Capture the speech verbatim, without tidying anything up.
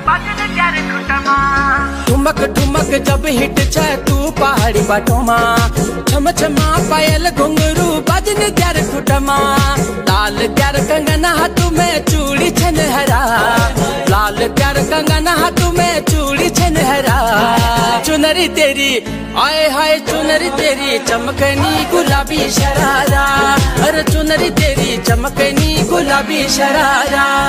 ठुमक ठुमक जब हिट छ तू पहाड़ी बाटोमा, छम छमा पायल घुंगरू बजन ग्यार खुटमा। लाल ग्यार कंगना हाथ में चूड़ी छनहरा, लाल ग्यार कंगना हाथ में चूड़ी छनहरा। चुनरी तेरी आए हाय चुनरी तेरी चमकनी गुलाबी शरारा, अरे चुनरी तेरी चमकनी गुलाबी शरारा।